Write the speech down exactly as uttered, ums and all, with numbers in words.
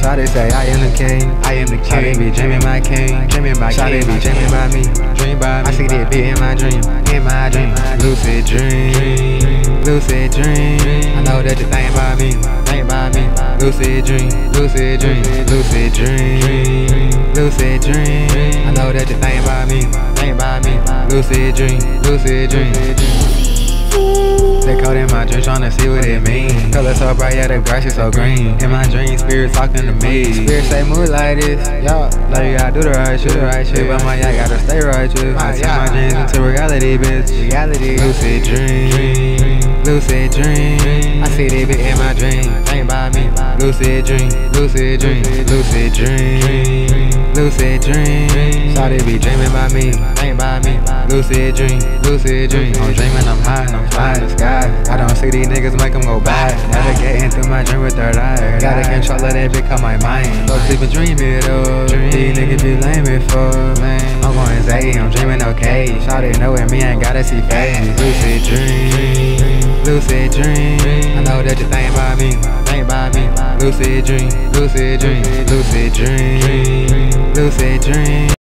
Shawty say I am the king, I am the king. Shawty be dreaming my king, dreaming my king. Shawty be dreaming by me, dream by me. I see that bitch in my dream, in my dream. Lucid dream, lucid dream. I know that you think about me, think about me. Lucid dream, lucid dream, lucid dream, lucid dream. I know that you think about me, think about me. Lucid dream, lucid dream. They code in my dream, tryna see what it mean. Color so bright, yeah, the grass is so green. In my dream, spirit talking to me. Spirit say move like this, yo. Like you gotta do the right shit, the right shit. But my yeah, gotta stay righteous. I turn my dreams into reality, bitch. Reality, lucid dream, lucid dream. I see they be in my dream, think about me. Lucid dream, lucid dream, lucid dream, lucid dream. Shawty be dreaming about me, think about me. Lucid dream, lucid dream. I'm dreaming, I'm high, I'm flying in the sky. I don't see these niggas make them go by. Navigating through my dream with third eye. Gotta control of that bitch, call my mind. Go sleep and dream it up. These niggas be lame before, man. I'm going Zay, I'm dreaming okay. Shawty know it, me ain't gotta see face. Lucid dream, lucid dream. I know that you think about me, think about me. Lucid dream, lucid dream, lucid dream, lucid dream.